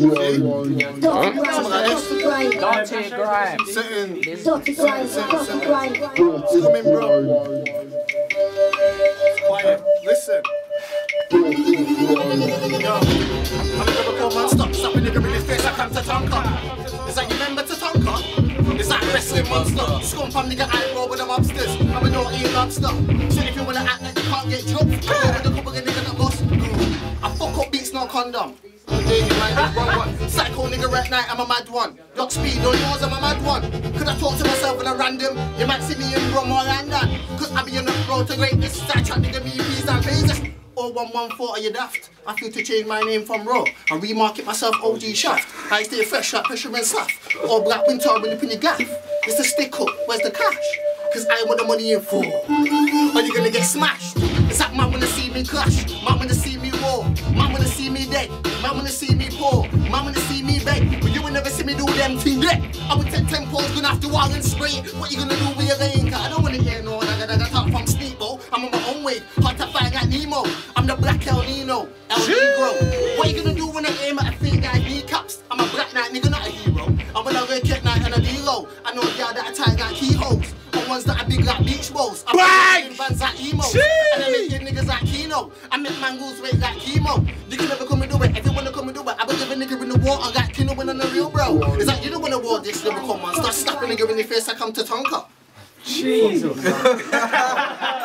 Dirty grime. Coming, bro. Quiet. Listen. Yo, I'm gonna go, man. Stop a nigga in his face. I come to Tonka. Is that you remember to Tonka? Is that wrestling monster? SCUMFAM nigga, I roll with them upstairs. I'm a naughty lobster. So if you wanna act like you can't get jumped, go with a couple of niggas that boss. I fuck up beats, no condom. Psycho nigga right now, I'm a mad one. Lock speed on yours, I'm a mad one. Could I talk to myself in a random? You might see me in Rome or London. Cause I be on the road to greatness. Start trying to give me peas and phases. 0114, are you daft? I feel to change my name from Raw and remarket myself OG Shaft. I stay fresh like Fisherman Slaff. Or Black Winter when you pin your gaff. It's the stick up, where's the cash? Cause I want the money in full. Or you gonna get smashed. It's like man wanna see me clash. Man wanna see me war. Man wanna see me dead. Man wanna see me poor. Man wanna see me beg. But you will never see me do them thing there. I would take 10 poles, gonna have to wall and spray. What you gonna do with your lane? Cause I don't wanna hear no nagga talk from Steeple. I'm on my own way, hard to find like Nemo. I'm the black El Nino, El Negro. What you gonna do when I aim at a fake guy's kneecaps? I'm a black knight nigga, not a hero. I'm on a red cat night and a D-low. I know y'all that I tie like keyholes. And ones that are big like beach balls. I'm making fans like emo. And I'm making niggas like Keno. I make mangoes weight like chemo. You can never come and do it. If you wanna come and do it, I believe a nigga in the water like Keno when on the real, bro. It's like you don't wanna war this lyrical man. Start slapping nigga in the face, I come to Tonka. Jesus.